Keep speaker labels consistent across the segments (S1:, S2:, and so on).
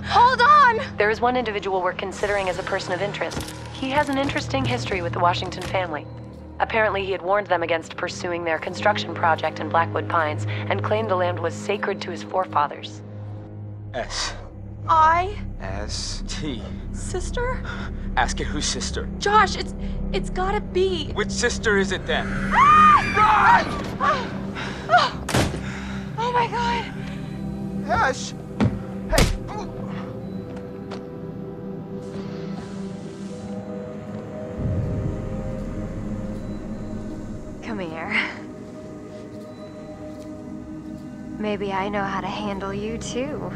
S1: Hold on!
S2: There is one individual we're considering as a person of interest. He has an interesting history with the Washington family. Apparently he had warned them against pursuing their construction project in Blackwood Pines and claimed the land was sacred to his forefathers.
S3: S.
S1: I-S-T. Sister?
S3: Ask it whose sister.
S1: Josh, it's gotta be.
S3: Which sister is it then?
S1: Run! Oh my god.
S3: Ash! Hey!
S4: Come here. Maybe I know how to handle you too.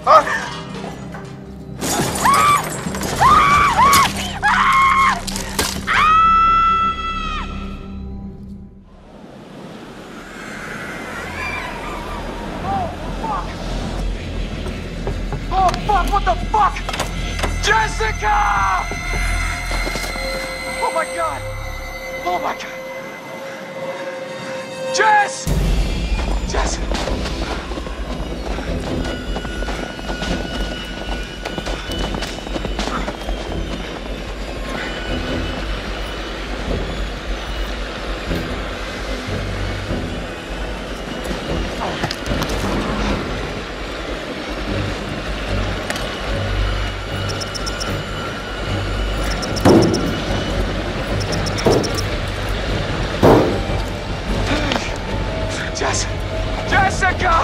S3: Oh fuck, what the fuck? Jessica! Oh my god! Oh my god! Jess! Jess! Jessica!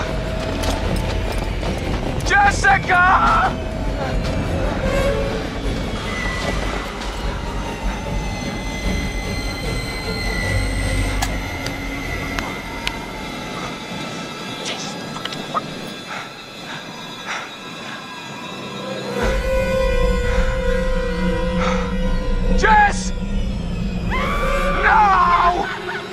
S3: Jessica! Jess! No!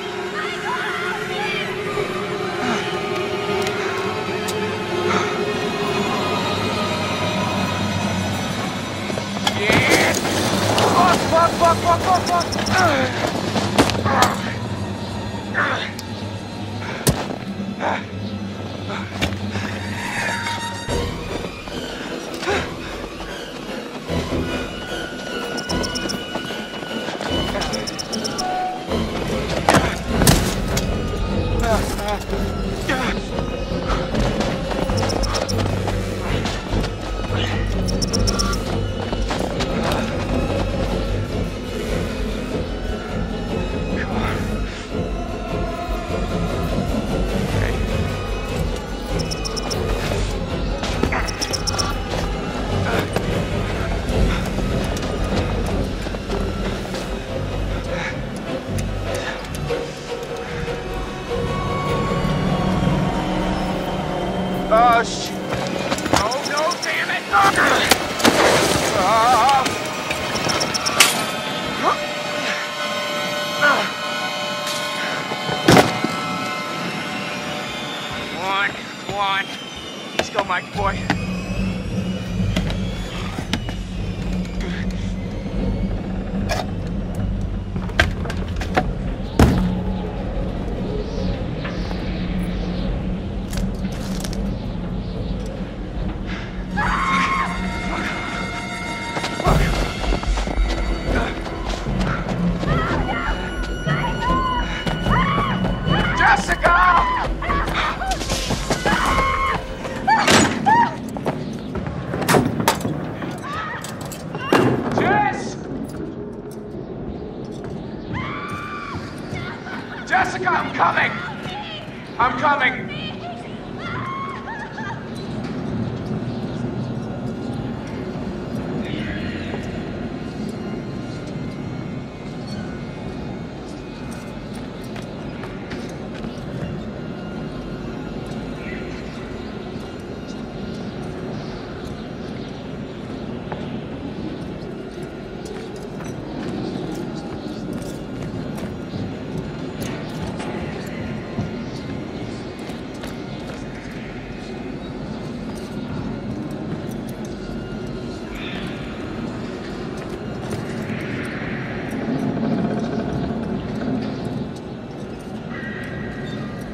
S3: Oh, shit. Oh, no, damn it! Come on. Let's go, Mike boy. Jessica, I'm coming! I'm coming!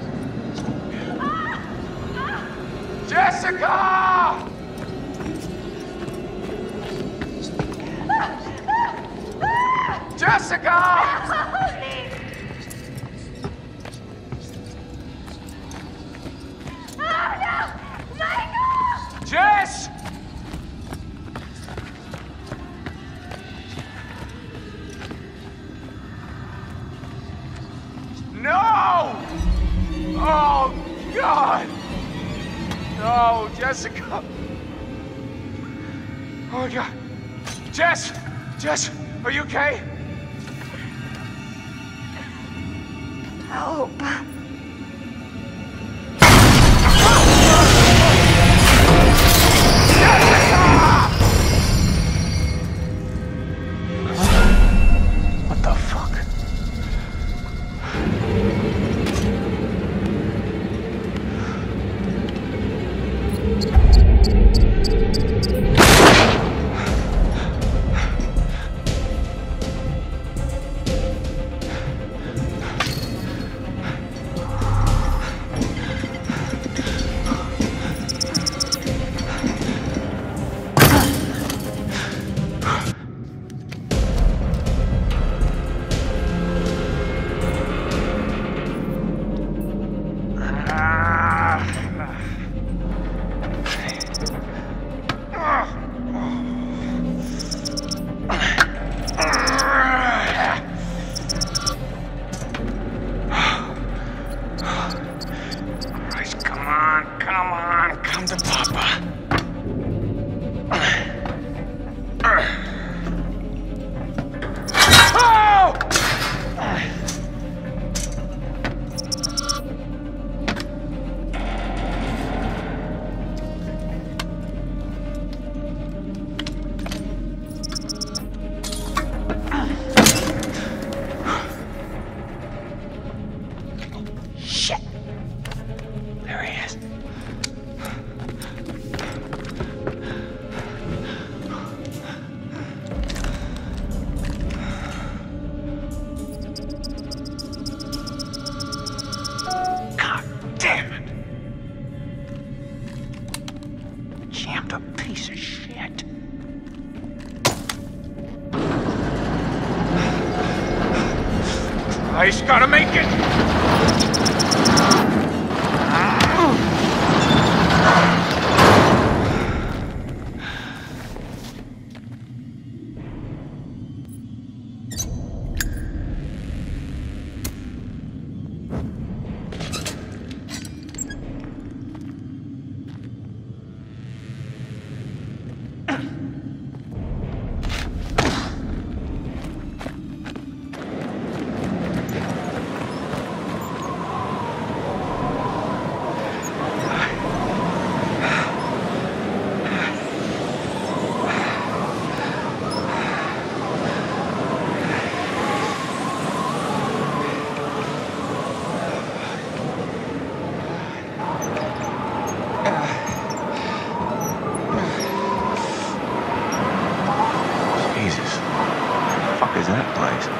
S3: Jessica! Jessica! Jess! No! Oh, God! No, Jessica! Oh, my God. Jess! Jess, are you okay?
S4: Help.
S3: What the fuck? Christ, come on, come to Papa. Oh! Shit! There he is. God damn it! Jammed a piece of shit. Christ, gotta make it! Jesus. What the fuck is that place?